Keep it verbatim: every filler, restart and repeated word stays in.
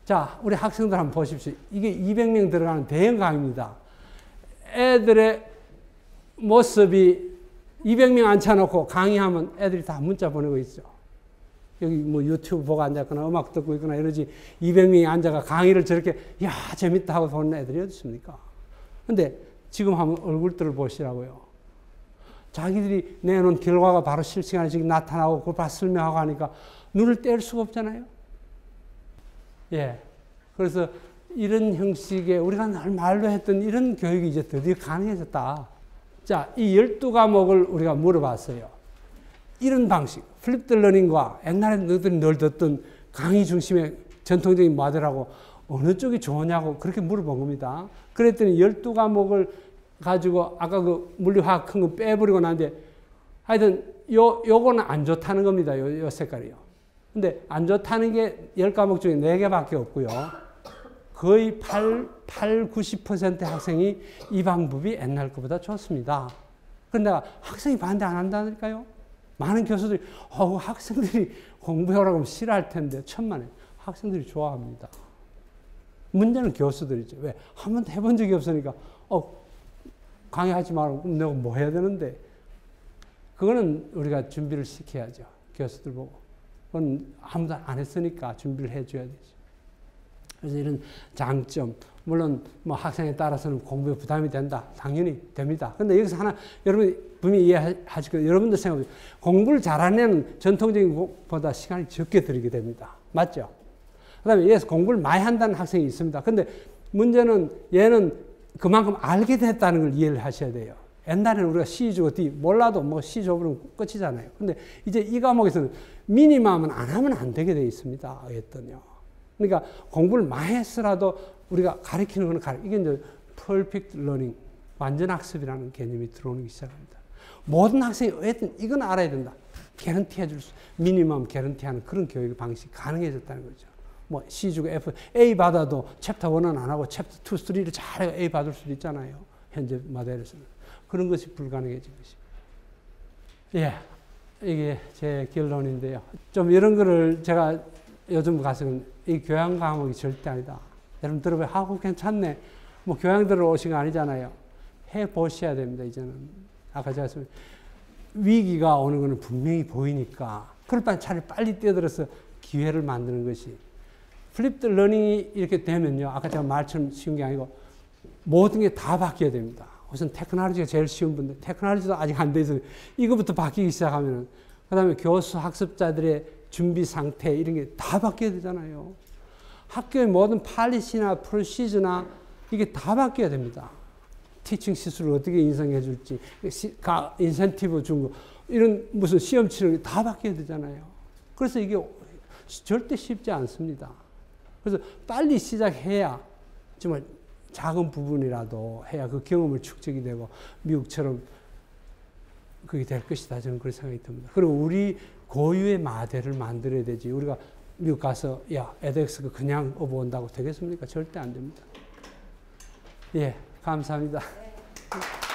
자, 우리 학생들 한번 보십시오. 이게 이백 명 들어가는 대형 강의입니다. 애들의 모습이 이백 명 앉혀놓고 강의하면 애들이 다 문자 보내고 있죠. 여기 뭐 유튜브 보고 앉았거나 음악 듣고 있거나 이러지 이백 명이 앉아가 강의를 저렇게 야 재밌다 하고 보는 애들이 어디 있습니까? 근데 지금 한번 얼굴들을 보시라고요. 자기들이 내놓은 결과가 바로 실시간에 지금 나타나고 그걸 다 설명하고 하니까 눈을 뗄 수가 없잖아요. 예. 그래서 이런 형식의 우리가 늘 말로 했던 이런 교육이 이제 드디어 가능해졌다. 자, 이 열두 과목을 우리가 물어봤어요. 이런 방식, 플립드 러닝과 옛날에 너희들이 늘 듣던 강의 중심의 전통적인 모델하고 어느 쪽이 좋으냐고 그렇게 물어본 겁니다. 그랬더니 열두 과목을 가지고 아까 그 물리화학 큰 거 빼버리고 나는데 하여튼 요, 요거는 안 좋다는 겁니다. 요, 요 색깔이요. 근데 안 좋다는 게 열 과목 중에 네 개밖에 없고요. 거의 팔, 팔, 구십 퍼센트 학생이 이 방법이 옛날 것보다 좋습니다. 그런데 학생이 반대 안 한다니까요. 많은 교수들이 어, 학생들이 공부하라고 하면 싫어할 텐데 천만에 학생들이 좋아합니다. 문제는 교수들이죠. 왜? 한 번도 해본 적이 없으니까 어, 강의하지 말고 그럼 내가 뭐 해야 되는데 그거는 우리가 준비를 시켜야죠. 교수들 보고. 그건 아무도 안 했으니까 준비를 해줘야 되죠. 그래서 이런 장점, 물론 뭐 학생에 따라서는 공부에 부담이 된다. 당연히 됩니다. 근데 여기서 하나, 여러분이 분명히 이해하실 거예요. 여러분들 생각해보세요. 공부를 잘하는 애는 전통적인 것보다 시간이 적게 들이게 됩니다. 맞죠? 그 다음에 얘에서 공부를 많이 한다는 학생이 있습니다. 근데 문제는 얘는 그만큼 알게 됐다는 걸 이해를 하셔야 돼요. 옛날에는 우리가 C 주고 D 몰라도 뭐 C 줘버리면 끝이잖아요. 근데 이제 이 과목에서는 미니멈은 안 하면 안 되게 되어 있습니다. 어쨌든요. 그러니까 공부를 많이 했으라도 우리가 가르치는 건 가르 이게 이제 perfect learning, 완전 학습이라는 개념이 들어오기 시작합니다. 모든 학생이 어쨌든 이건 알아야 된다. 개런티 해줄 수, 미니멈 개런티하는 그런 교육 방식이 가능해졌다는 거죠. 뭐 C 주고 F, A 받아도 챕터 일은 안 하고 챕터 이, 삼를 잘해야 A 받을 수도 있잖아요. 현재 모델에서는. 그런 것이 불가능해진 것입니다. 예, 이게 제 결론인데요. 좀 이런 거를 제가 요즘 가서는 이 교양 과목이 절대 아니다. 여러분 들어봐요. 하고 괜찮네. 뭐 교양 들어오신 거 아니잖아요. 해보셔야 됩니다. 이제는. 아까 제가 말씀 위기가 오는 거는 분명히 보이니까 그럴 바에 차라리 빨리 뛰어들어서 기회를 만드는 것이 플립드 러닝이 이렇게 되면요. 아까 제가 말처럼 쉬운 게 아니고 모든 게 다 바뀌어야 됩니다. 우선 테크놀로지가 제일 쉬운 분들, 테크놀로지도 아직 안 돼 있어요. 이거부터 바뀌기 시작하면, 그 다음에 교수, 학습자들의 준비 상태, 이런 게 다 바뀌어야 되잖아요. 학교의 모든 팔리시나 프로시저나 이게 다 바뀌어야 됩니다. 티칭 시술을 어떻게 인정해 줄지, 인센티브 준 거, 이런 무슨 시험 치는 게 다 바뀌어야 되잖아요. 그래서 이게 절대 쉽지 않습니다. 그래서 빨리 시작해야 정말 작은 부분이라도 해야 그 경험을 축적이 되고 미국처럼 그게 될 것이다. 저는 그런 생각이 듭니다. 그리고 우리 고유의 모델을 만들어야 되지. 우리가 미국 가서 야, 에드엑스가 그냥 업어온다고 되겠습니까? 절대 안 됩니다. 예, 감사합니다. 네.